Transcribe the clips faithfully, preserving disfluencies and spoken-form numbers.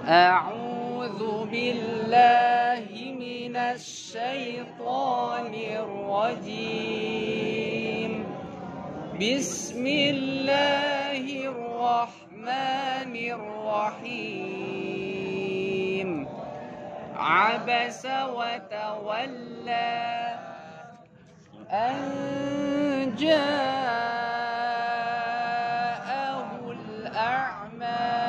أعوذ بالله من الشيطان الرجيم. بسم الله الرحمن الرحيم. عبس وتولى أن جاءه الأعمى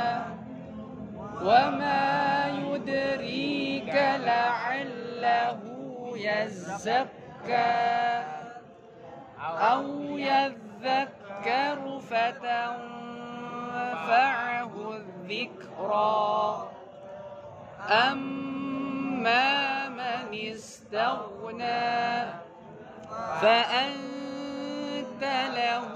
وما يدريك لعله يزكى أو يذكر فتنفعه الذكرى. أما من استغنى فأنت له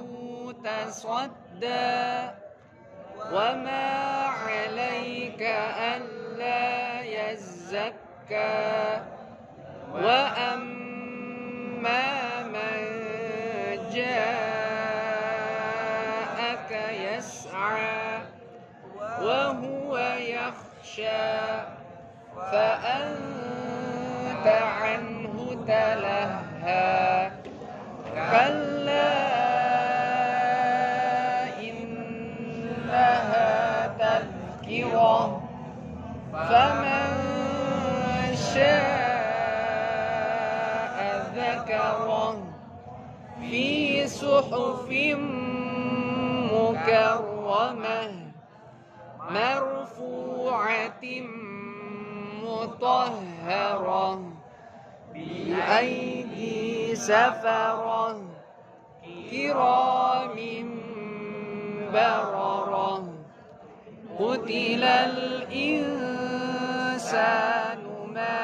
تصدى وما عليك ألا يزكى. وأما من جاءك يسعى وهو يخشى فأنت عنه تلهى. كلا إنها تذكرة فمن شاء ذكره في صحف مكرمة مرفوعة مطهرة بأيدي سفرة كرام بررة. قتل الإنسان ما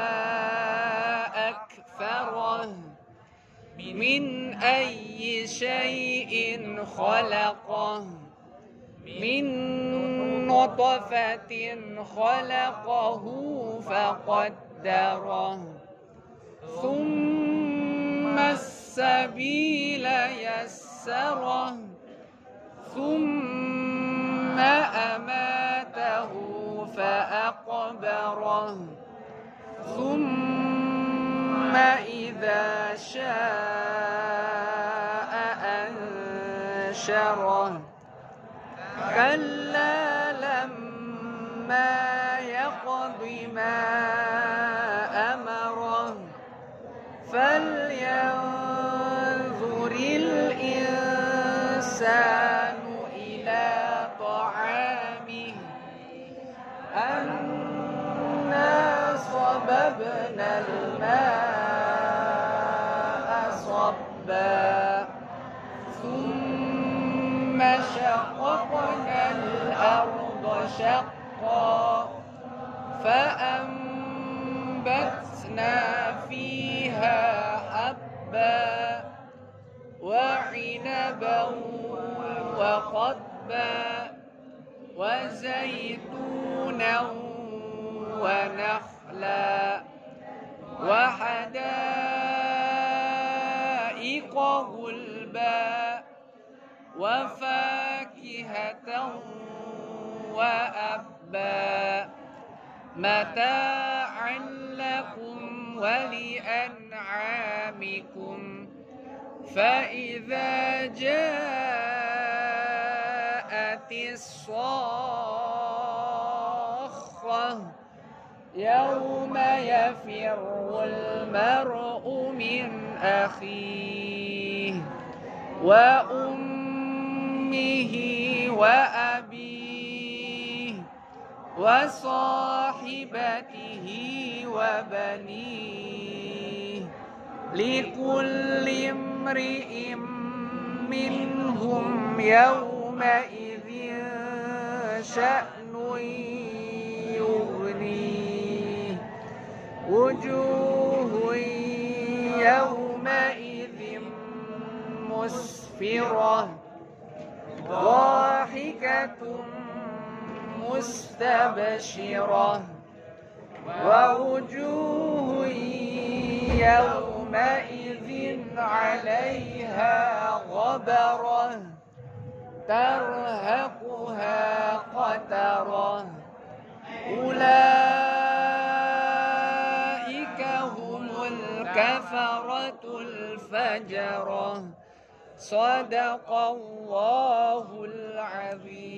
أكفره من أي شيء خلقه من نطفة خلقه فقدره ثم السبيل يسره ثم أماته فأقبره ثم إذا شاء أنشره. كلا لما يقض ما أمره فلينظر الإنسان إلى طعامه أنا صببنا الماء صبا ثم شققنا الأرض شقا فأنبتنا فيها حبا وعنبا وقضبا وزيتونا ونخلا وحدائق غلبا وفاكهة وأبا متاعا لكم ولأنعامكم. فإذا جاءت الصاخة يوم يفر المرء من أخيه وأمه وأبيه وصاحبته وبنيه لكل امرئ منهم يومئذ شأن يغنيه. وجوه يومئذ مسفرة ضاحكة مستبشرة ووجوه يومئذ عليها غبرة ترهقها قترة كفرة الفجرة. صدق الله العظيم.